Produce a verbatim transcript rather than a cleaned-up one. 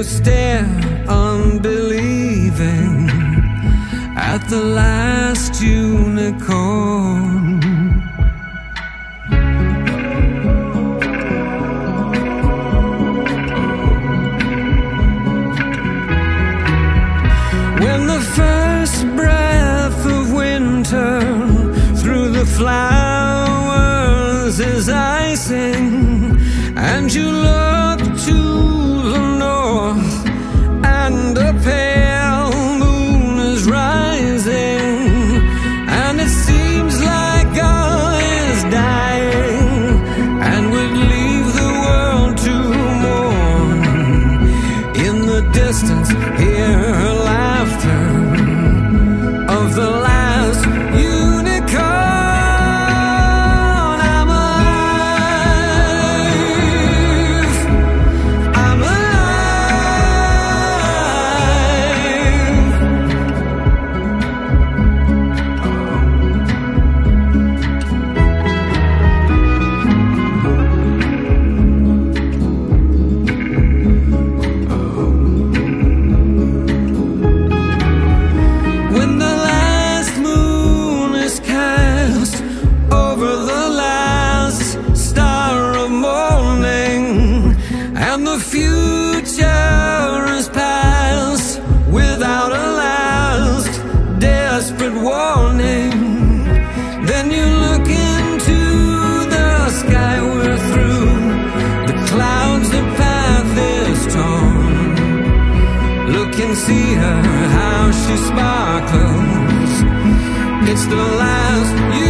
stare unbelieving at the last unicorn. When the first breath of winter through the flowers is icing, and you look to the north and a pale moon is rising, and it seems like all is dying and would leave the world to mourn. In the distance, hear her laughter of the last unicorn. See her, how she sparkles. It's the last